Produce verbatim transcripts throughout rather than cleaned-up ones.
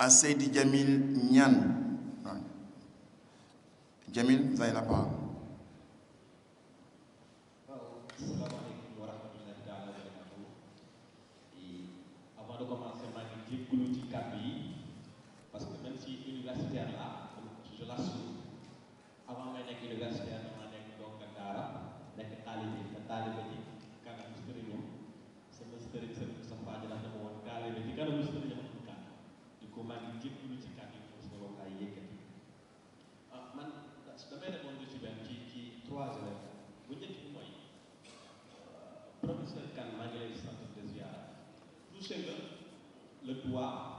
à Seydi Jamil Niane. Jamil, vous avez la parole. Avant de commencer, je vais vous dire parce que même si universitaire là, je l'assume, avant d'être universitaire, je suis donc à Dara, je suis talibé, je suis talibé, quand je suis sérieux, c'est mon sérieux, c'est mon safari, je suis talibé, quand je suis sérieux, je suis talibé. Du coup, je vais vous dire pour ce que vous avez dit. Ah, man, je vais répondre sur qui trois élèves. Vous dites que moi, professeur Khan, malgré le centre de Ziara, tout ce que le doigt,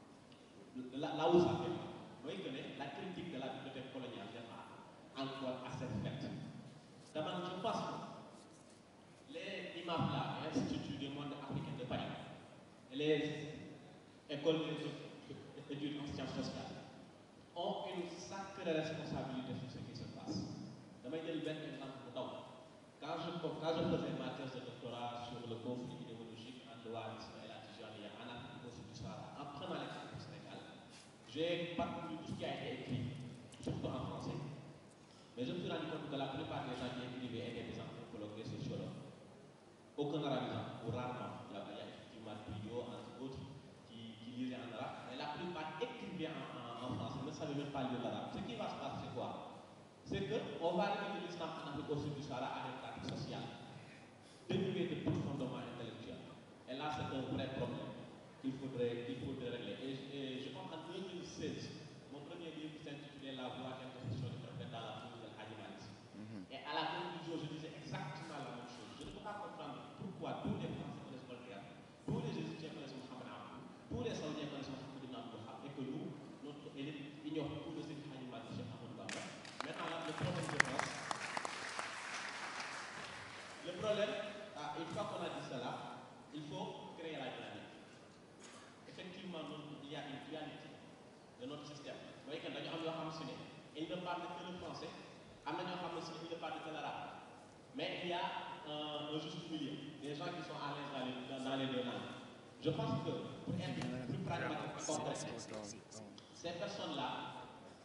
là, là où ça fait, vous voyez que la critique de la bibliothèque coloniale n'est pas encore assez faite. D'abord, je pense que les imams là, l'Institut du monde africain de Paris, et les écoles d'études en sciences sociales ont une sacrée responsabilité sur ce qui se passe. Je vais donner un exemple pour toi. Quand je, quand je faisais ma thèse de doctorat sur le conflit idéologique entre le wahhabisme et la Tijaniya en Afrique subsaharienne, en prenant l'exemple du Sénégal, j'ai parcouru tout ce qui a été écrit, surtout en français. Mais je me suis rendu compte que la plupart des gens qui écrivaient étaient des anthropologues, des sociologues. Aucun arabisant, ou rarement. Il y a effectivement Puyot, entre autres, qui, qui lisaient en arabe. Mais la plupart écrivaient en, en, en français, ne savaient même pas lire l'arabe. Ce qui va se passer, c'est quoi? C'est qu'on va arriver de l'islam en Afrique au sud du Sahara à des pratiques sociales, dénuées de tout fondement intellectuel. Et là, c'est un vrai problème qu'il faudrait, qu'il faudrait régler. Et, et je pense qu'en deux mille seize, mon premier livre s'intitulait La voix d'intercession du prophète dans la foule de Hadji Malick. Mm-hmm. Et à la conclusion, je disais exactement la même chose. Je ne peux pas comprendre pourquoi tous les Français connaissent Voltaire, tous les Égyptiens connaissent Mohamed Abdou, tous les Saoudiens connaissent Mohamed Ibn Abdel Wahhab, et que nous, notre élite, ignore tout le Seydi Hadji Malick Cheikh Ahmadou Bamba. Maintenant, là, le problème, je pense, le problème, ah, une fois qu'on a dit cela, il faut créer la dynamique. Effectivement, il y a une dualité de notre système. Vous voyez que nous avons il ne parle que le français, il ne parle que l'arabe. Mais il y a euh, un juste milieu, des gens qui sont à l'aise dans, les, dans les deux langues. Je pense que pour être plus pragmatique et concret, ces personnes-là,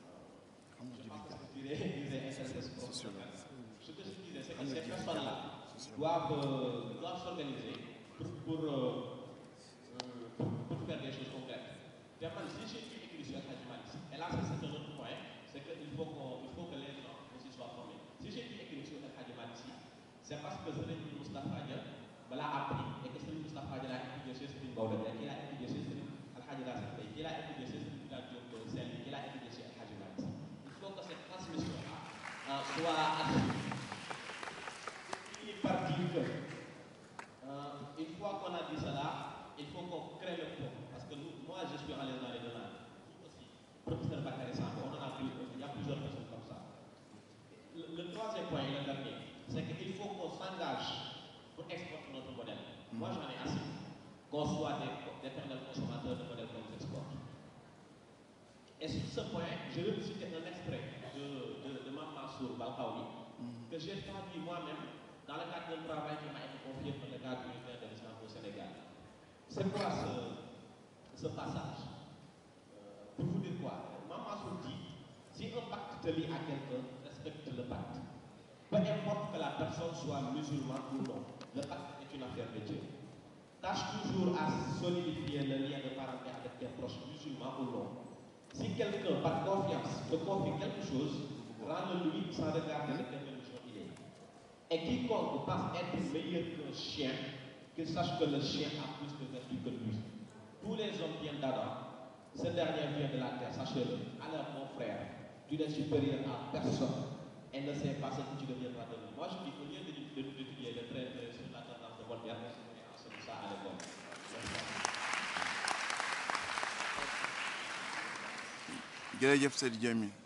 je pense que ce que je disais, ce que je disais, c'est que ces personnes-là doivent, euh, doivent s'organiser pour, pour, euh, pour, pour faire des choses concrètes. Si j'ai pu écrire sur Hadji Malick, et là c'est un autre point, c'est qu'il faut, qu faut que les gens aussi soient formés. Si j'ai pu écrire sur Hadji Malick, c'est parce que Serigne Moustapha Dia me l'a appris et que Serigne Moustapha Dia l'a étudié chez Serigne Maodo, qu'il a étudié chez Serigne Al-Hadji Racine Faye, qu'il a étudié chez Serigne Diop Selli, qu'il a étudié chez Hadji Malick. Il faut que cette transmission-là euh, soit assurée. Il part dire que euh, une fois qu'on a dit cela, il faut qu'on crée le pont. Parce que nous, moi, je suis à l'aise dans les deux langues. Vous aussi, professeur Bakary Samb, on en a plus, il y a plusieurs personnes comme ça. Le, le troisième point et le dernier, c'est qu'il faut qu'on s'engage pour exporter notre modèle. Mmh. Moi, j'en ai assez. Qu'on soit des, des éternels consommateurs de modèles qu'on exporte. Et sur ce point, je vais vous citer un extrait de, de, de Mame Mansour Balkaoui, mmh. que j'ai traduit moi-même dans le cadre d'un travail qui m'a été confié par le cadre unitaire de l'islam au Sénégal. C'est quoi ce, ce passage? euh, Pour vous dire quoi? Mame Mansour dit, si un pacte te lie à quelqu'un, respecte le pacte. Peu importe que la personne soit musulmane ou non, le pacte est une affaire de Dieu. Tâche toujours à solidifier le lien de parenté avec tes proches, musulmans ou non. Si quelqu'un, par confiance, te confie quelque chose, rends-le-lui sans regarder de quelle religion il est. Et quiconque pense être meilleur qu'un chien, qu'il sache que le chien a plus de vertu que lui. Tous les hommes viennent d'Adam, ce dernier vient de la terre, sachez-le. Alors mon frère, tu n'es supérieur à personne et ne sais pas ce que tu deviendras de lui. Moi je dis qu'au lieu d'étudier le trait sur la tendance de Voltaire, on enseigne ça à l'école. jërëjëf Seydi Jamil.